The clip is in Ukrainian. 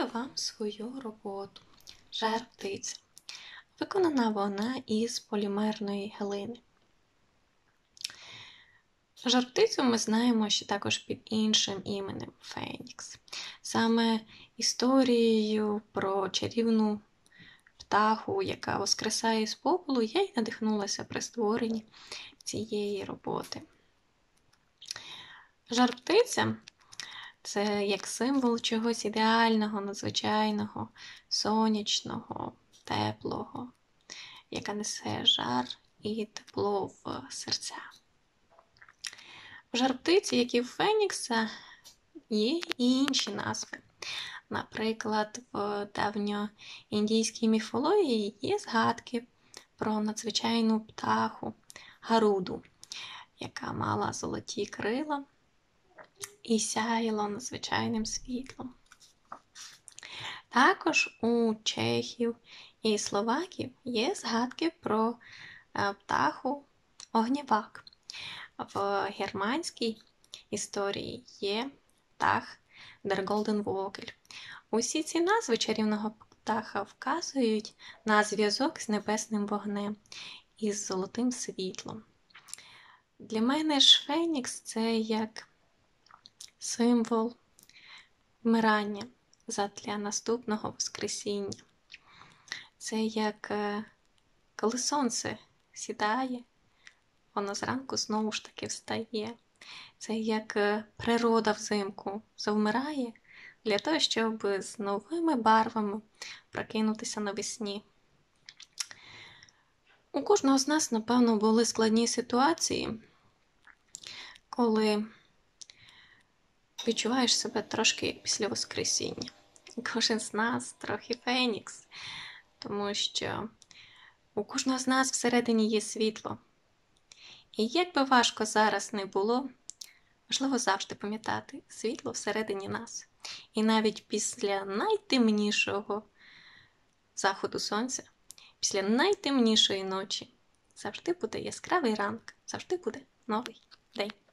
вам свою роботу «Жар-птиця». Виконана вона із полімерної глини. Жар-птицю ми знаємо ще також під іншим іменем Фенікс. Саме історією про чарівну птаху, яка воскресає з попелу, я й надихнулася при створенні цієї роботи. Жар-птиця – це як символ чогось ідеального, надзвичайного, сонячного, теплого, яка несе жар і тепло в серця. В жар-птиці, як і в Фенікса, є і інші назви. Наприклад, в давньоіндійській міфології є згадки про надзвичайну птаху Гаруду, яка мала золоті крила і сяяла надзвичайним світлом. Також у чехів і словаків є згадки про птаху Огнєвак. В германській історії є птах Der Golden Vogel. Усі ці назви чарівного птаха вказують на зв'язок з небесним вогнем і з золотим світлом. Для мене ж Фенікс – це як символ вмирання задля наступного воскресіння. Це як коли сонце сідає, воно зранку знову ж таки встає. Це як природа взимку завмирає для того, щоб з новими барвами прокинутися навесні. У кожного з нас, напевно, були складні ситуації, коли відчуваєш себе трошки як після воскресіння. Кожен з нас трохи Фенікс, тому що у кожного з нас всередині є світло. І як би важко зараз не було, важливо завжди пам'ятати світло всередині нас. І навіть після найтемнішого заходу сонця, після найтемнішої ночі, завжди буде яскравий ранок, завжди буде новий день.